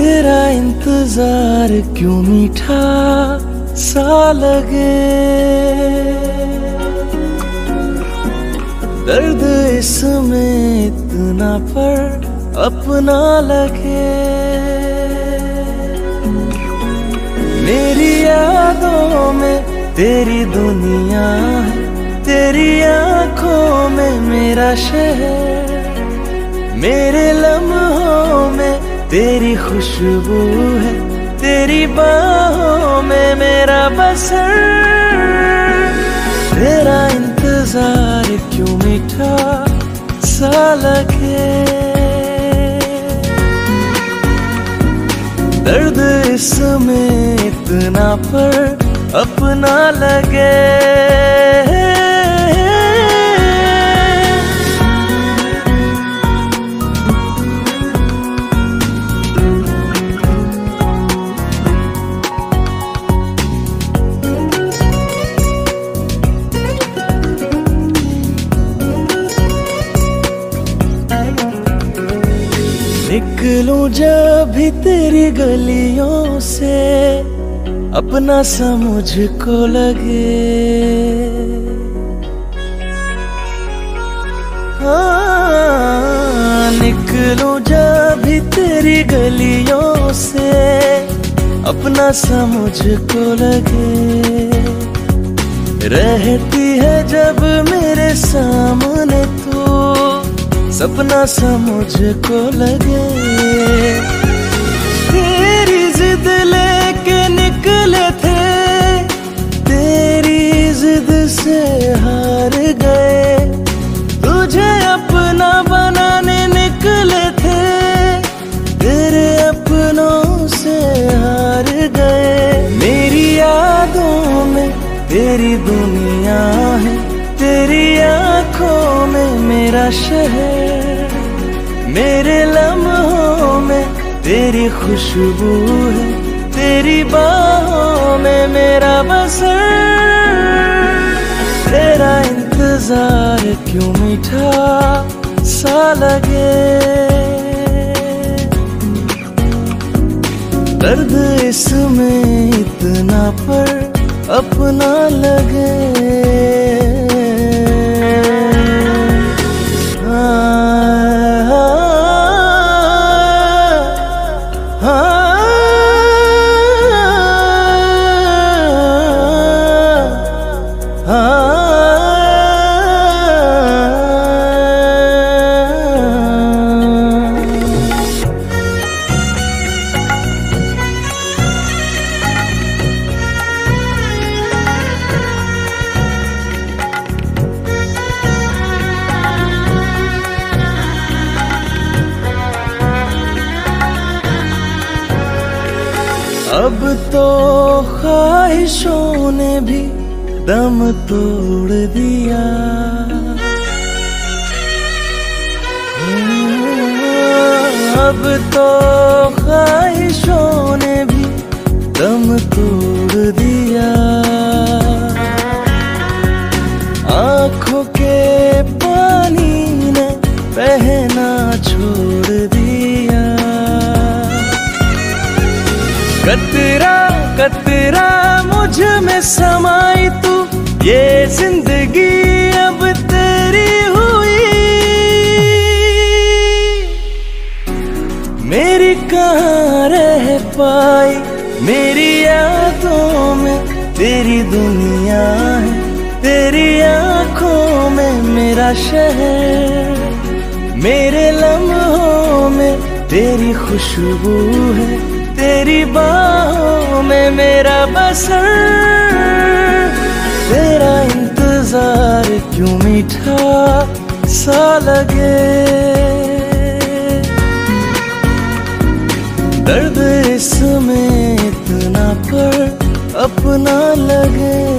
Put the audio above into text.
तेरा इंतजार क्यों मीठा सा लगे, दर्द इसमें इतना पर अपना लगे। मेरी यादों में तेरी दुनिया है, तेरी आंखों में मेरा शहर, मेरे लम्हों में तेरी खुशबू है, तेरी बाहों में मेरा बसर। तेरा इंतजार क्यों मीठा सा लगे, दर्द इसमें इतना पर अपना लगे। निकलूं जब भी तेरी गलियों से, अपना सा मुझको लगे। हाँ, निकलूं जब भी तेरी गलियों से, अपना सा मुझको लगे। रहती है जब मेरे सामने तू, सपना सा मुझको लगे। तेरी जिद लेके निकले थे, तेरी जिद से हार गए। तुझे अपना बनाने निकले थे, तेरे अपनों से हार गए। मेरी यादों में तेरी दुनिया है, तेरी आंखों में मेरा शहर, मेरे लम्हों में तेरी खुशबू है, तेरी बाहों में मेरा बसर। तेरा इंतजार क्यों मीठा सा लगे, दर्द इसमें इतना पर अपना लगे। अब तो ख्वाहिशों ने भी दम तोड़ दिया। अब तो ख्वाहिशों ने भी दम तोड़ दिया। आँखों के पानी ने बहना छोड़ दिया। कतरा कतरा मुझ में समाई तू, ये जिंदगी अब तेरी हुई। मेरी कहाँ रह पाई, मेरी यादों में तेरी दुनिया है, तेरी आंखों में मेरा शहर, मेरे लम्हों में तेरी खुशबू है, तेरी बाहों में मेरा बसर। तेरा इंतजार क्यों मीठा सा लगे, दर्द इसमें इतना पर अपना लगे।